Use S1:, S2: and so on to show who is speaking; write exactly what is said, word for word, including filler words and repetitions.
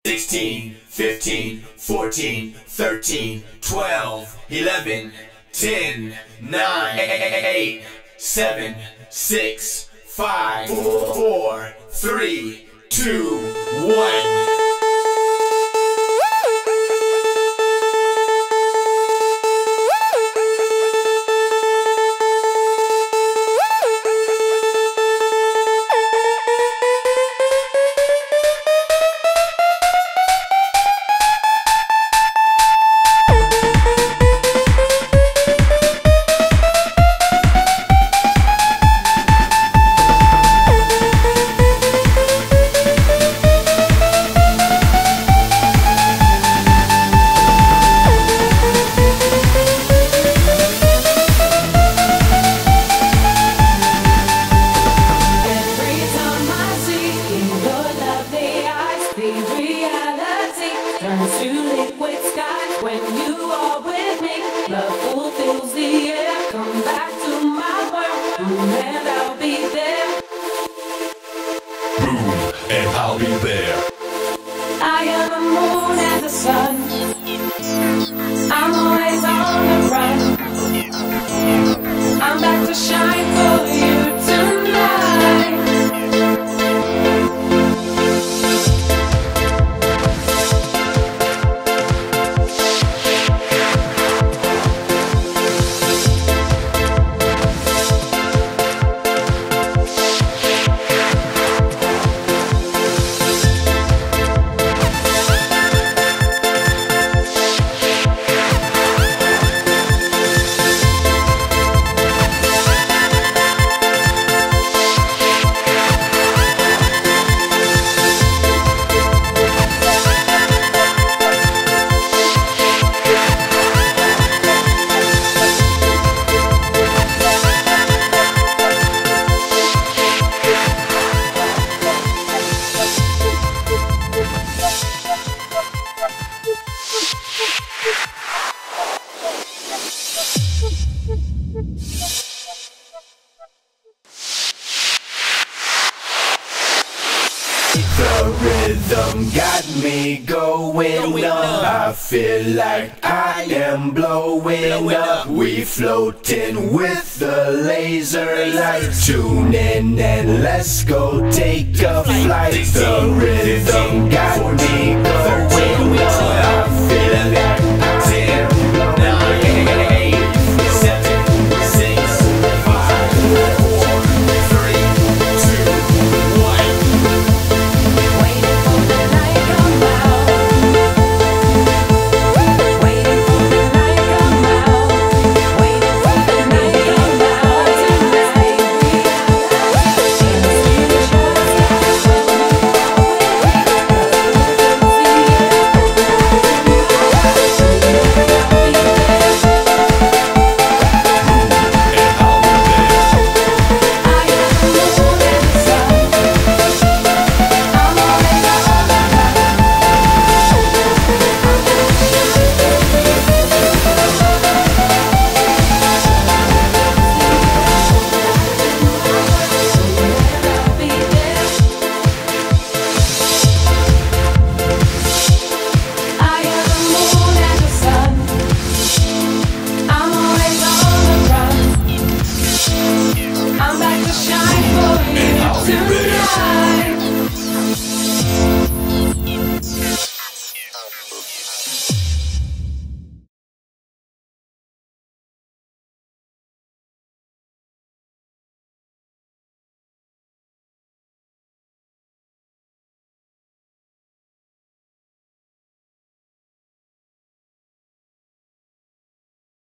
S1: sixteen, fifteen, fourteen, thirteen, twelve, eleven, ten, nine, eight, seven, six, five, four, three, two, one.
S2: Turns to liquid sky when you are with me. Love fulfills the air. Come back to my world, and I'll be there.
S1: Boom, and I'll be there.
S2: I am the moon and the sun. I'm always on the run. I'm back to shine for you tonight.
S1: The rhythm got me going up. I feel like I am blowing up. We floating with the laser light. Tune in and let's go take a flight. The rhythm got me